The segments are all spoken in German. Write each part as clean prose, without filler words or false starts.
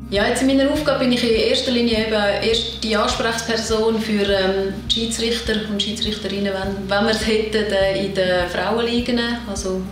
Ja, jetzt in meiner Aufgabe bin ich in erster Linie eben erst die Ansprechperson für Schiedsrichter und Schiedsrichterinnen, wenn wir es hätten in den Frauenligen, also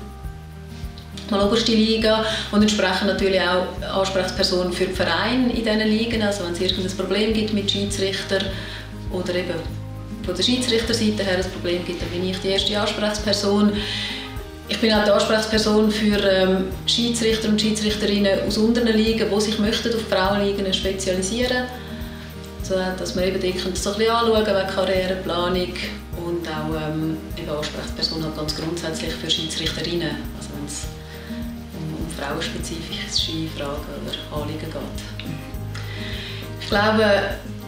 mal oberste Liga, und entsprechend natürlich auch Ansprechperson für die Vereine in diesen Ligen, also wenn es irgendein Problem gibt mit Schiedsrichter oder eben von der Schiedsrichterseite her ein Problem gibt, dann bin ich die erste Ansprechperson. Ich bin auch die Ansprechperson für Schiedsrichter und Schiedsrichterinnen aus unteren Ligen, die sich möchten auf Frauenligen spezialisieren möchten. So, dass wir eben dort so ein bisschen anschauen wegen Karriereplanung und auch eben Ansprechperson halt ganz grundsätzlich für Schiedsrichterinnen, also wenn es um frauenspezifische Fragen oder Anliegen geht. Ich glaube,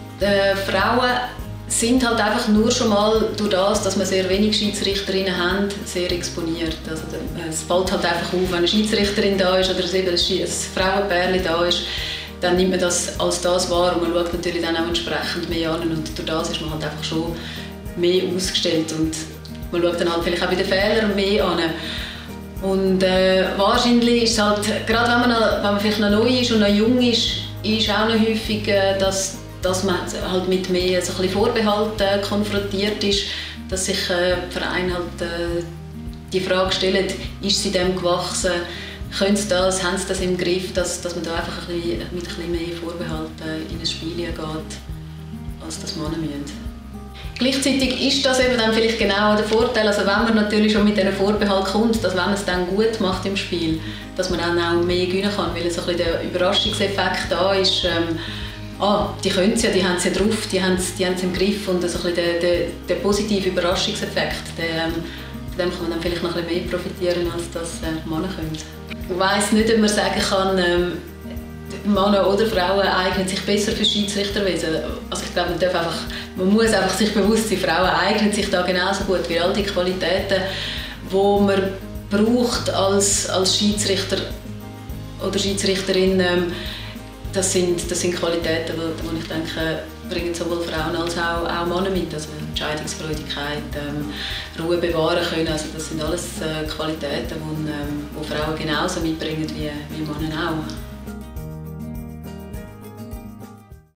Frauen sind halt einfach nur schon mal durch das, dass wir sehr wenig Schiedsrichterinnen haben, sehr exponiert. Also, es fällt halt einfach auf, wenn eine Schiedsrichterin da ist oder eben ein Frauenpärchen da ist, dann nimmt man das als das wahr und man schaut natürlich dann auch entsprechend mehr an und durch das ist man halt einfach schon mehr ausgestellt und man schaut dann halt vielleicht auch bei den Fehlern mehr an. Und wahrscheinlich ist es halt, gerade wenn man vielleicht noch neu ist und noch jung ist auch noch häufig, dass man halt mit mehr so ein bisschen Vorbehalten konfrontiert ist, dass sich die Vereine halt die Frage stellen, ist sie dem gewachsen, können sie das, haben sie das im Griff, dass man da einfach ein bisschen, mit ein bisschen mehr Vorbehalten in ein Spiel geht, als das Männer müssen. Gleichzeitig ist das eben dann vielleicht genau der Vorteil, also wenn man natürlich schon mit diesem Vorbehalt kommt, dass wenn man es dann gut macht im Spiel, dass man dann auch mehr gewinnen kann, weil so ein bisschen der Überraschungseffekt da ist. Die können es ja, die haben es ja drauf, die haben es im Griff und so ein bisschen der positive Überraschungseffekt, von dem kann man dann vielleicht noch ein bisschen mehr profitieren, als das Männer können. Ich weiss nicht, ob man sagen kann, Männer oder Frauen eignen sich besser für Schiedsrichterwesen. Also ich glaube, man muss einfach sich bewusst sein, Frauen eignen sich da genauso gut wie all die Qualitäten, die man braucht als Schiedsrichter oder Schiedsrichterin. Das sind Qualitäten, die ich denke, bringen sowohl Frauen als auch Männer mit. Also Entscheidungsfreudigkeit, Ruhe bewahren können. Also das sind alles Qualitäten, die Frauen genauso mitbringen wie Männer auch.